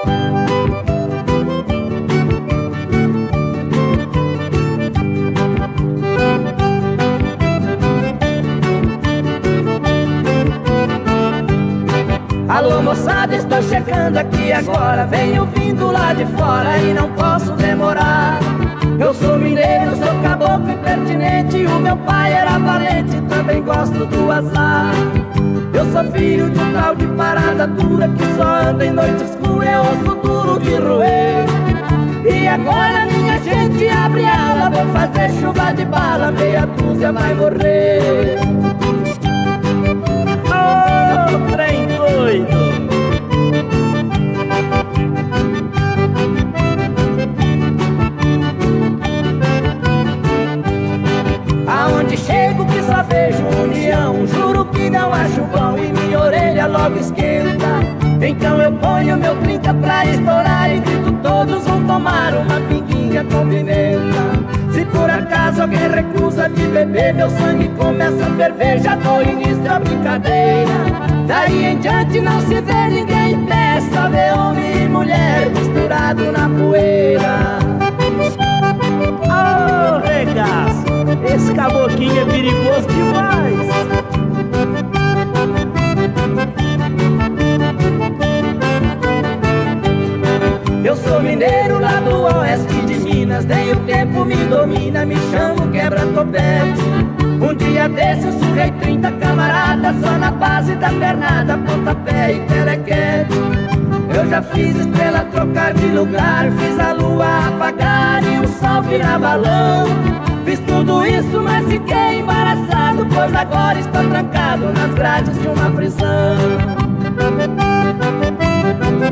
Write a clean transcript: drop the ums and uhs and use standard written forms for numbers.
Alô moçada, estou chegando aqui agora. Venho vindo lá de fora e não posso demorar. Eu sou mineiro, sou caboclo impertinente. O meu pai era valente, também gosto do azar. Eu sou filho de um tal de parada dura que só anda em noite escura, é osso duro de roer. E agora minha gente abre ala, vou fazer chuva de bala, meia dúzia vai morrer. Ô, trem doido! Aonde chego que só vejo união, juro que não acho bom e minha orelha logo esquenta. Então eu ponho meu 30 pra estourar e grito, todos vão tomar uma pinguinha com pimenta. Se por acaso alguém recusa de beber, meu sangue começa a ferver, já dou início à brincadeira. Daí em diante não se vê ninguém em pé, só vê homem e mulher misturado na poeira. Ô, regaço! Esse caboclinho é perigoso demais! Eu sou mineiro lá do oeste de Minas, nem o tempo me domina, me chamo quebra-topete. Um dia desse eu surrei 30 camaradas, só na base da pernada, pontapé e telequete. Eu já fiz estrela trocar de lugar, fiz a lua apagar e o sol virar balão. Fiz tudo isso, mas fiquei embaraçado, pois agora estou trancado nas grades de uma prisão.